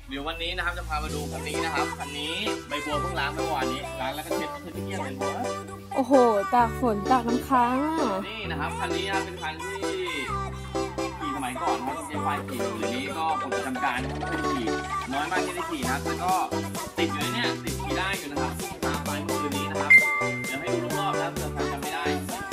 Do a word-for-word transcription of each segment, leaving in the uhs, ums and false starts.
เดี๋ยววันนี้นะครับจะพามาดูคันนี้นะครับคันนี้ใบบัวเพิ่งล้างเมื่อวานนี้ล้างแล้วก็เช็ดเช็ดที่เกียร์เลยบัวโอ้โหตากฝนตากน้ำค้างนี่นะครับคันนี้เป็นคันที่ขี่สมัยก่อนครับต้องใช้ไฟขี่อยู่เดี๋ยวนี้ก็ปลดประจำการนะครับไม่ได้ขี่น้อยมากที่ได้ขี่นะครับแล้วก็ติดอยู่ในนี้ติดขี่ได้อยู่นะครับตามไปเมื่อคืนนี้นะครับเดี๋ยวให้ดูรอบๆนะเผื่อใครจำไม่ได้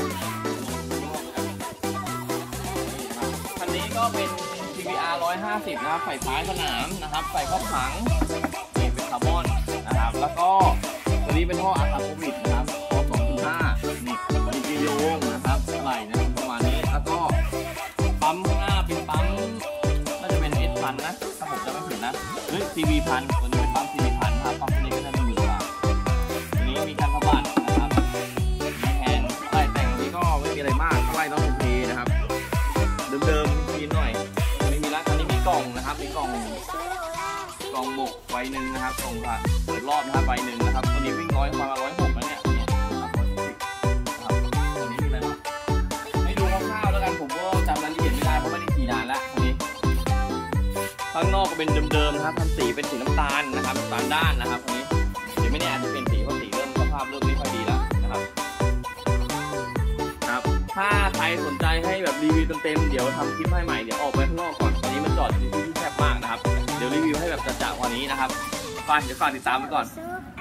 คันนี้ก็เป็น ที วี อาร์ หนึ่งร้อยห้าสิบนะครับใส่ท้ายสนามนะครับใส่ข้อถังนี่เป็นคาร์บอนนะครับแล้วก็ตัวนี้เป็นท่ออาคาโควิดนะครับท่อ สองจุดห้า นี่มีกิโยงนะครับอะไรนะประมาณนี้แล้วก็ปั๊มข้างหน้าเป็นปั๊มน่าจะเป็น เอส พันนะถ้าผมจำไม่ผิดนะหรือ ซี วี พันตัวนี้เป็นปั๊ม ซี วี พันครับปั๊มตัวนี้ก็จะมีอยู่ตัวนี้มีการสะบัดนะครับมีแฮนด์อะไรแต่งนี้ก็ไม่มีอะไรมากอะไรต้องเป็นเทนะครับเดิมๆกินหน่อยไม่มีร้านอันนี้มีกล่องนะครับมีกล่องกล่องหมกใบหนึ่งนะครับกล่องผ่าเปิดรอบนะครับใบหนึ่งนะครับตัวนี้วิ่งร้อยประมาณร้อยหกแล้วเนี่ยเนี่ยนะครับร้อยหกสิบนะครับตัวนี้มีอะไรบ้างให้ดูคร่าวๆแล้วกันผมก็จำรายละเอียดไม่ได้เพราะไม่ได้ขี่นานแล้วตัวนี้ข้างนอกก็เป็นเดิมๆนะครับทำสีเป็นสีน้ำตาลนะครับน้ำตาลด้านนะครับตัวนี้เดี๋ยวไม่แน่อาจจะเป็นสีเพราะสีเริ่มสภาพเริ่มไม่ค่อยดีแล้วนะครับถ้าใครสนใจให้แบบรีวิวเต็มๆเดี๋ยวทำคลิปให้ใหม่เดี๋ยวออกไปข้างนอกก่อนตอนนี้มันจอดอยู่ที่ที่แคบมากนะครับเดี๋ยวรีวิวให้แบบจัดๆกว่านี้นะครับไปเดี๋ยวฝากติดตามไปก่อน